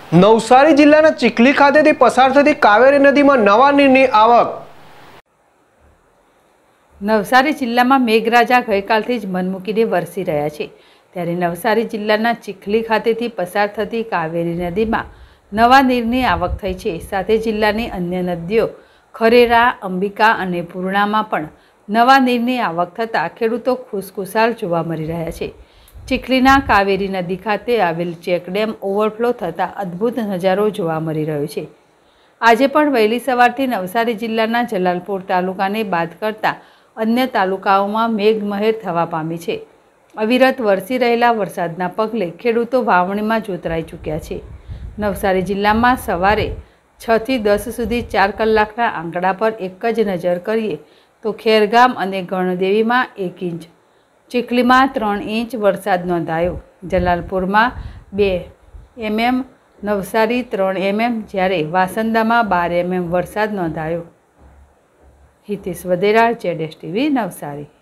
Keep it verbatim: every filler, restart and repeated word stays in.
નવસારી જિલ્લાના ચીખલી ખાતેથી પસાર થતી કાવેરી નદીમાં નવા નીરની આવક। નવસારી જિલ્લામાં મેઘરાજા ગઈકાલથી જ મન મૂકીને વરસી રહ્યા છે, ત્યારે નવસારી જિલ્લાના ચીખલી ખાતેથી પસાર થતી કાવેરી નદીમાં નવા નીરની આવક થઈ છે। સાથે જિલ્લાની અન્ય નદીઓ ખરેરા, અંબિકા અને પૂર્ણામાં પણ નવા નીરની આવક થતાં ખેડૂતો ખુશખુશાલ જોવા મળી રહ્યા છે। ચીખલીના કાવેરી નદી ખાતે આવેલ ચેકડેમ ઓવરફ્લો થતાં અદ્ભુત નજારો જોવા મળી રહ્યો છે। આજે પણ વહેલી સવારથી નવસારી જિલ્લાના જલાલપોર તાલુકાને બાદ કરતા અન્ય તાલુકાઓમાં મેઘમહેર થવા પામી છે। અવિરત વરસી રહેલા વરસાદના પગલે ખેડૂતો વાવણીમાં જોતરાઈ ચૂક્યા છે। નવસારી જિલ્લામાં સવારે છ થી દસ સુધી ચાર કલાકના આંકડા પર એક જ નજર કરીએ તો ખેરગામ અને ગણદેવીમાં એક ઇંચ, ચીખલીમાં ત્રણ ઇંચ વરસાદ નોંધાયો, જલાલપોરમાં બે એમએમ, નવસારી ત્રણ એમએમ, જ્યારે વાસંદામાં બાર એમએમ વરસાદ નોંધાયો। હિતેશ વધેરા, જેડેશ ટીવી, નવસારી।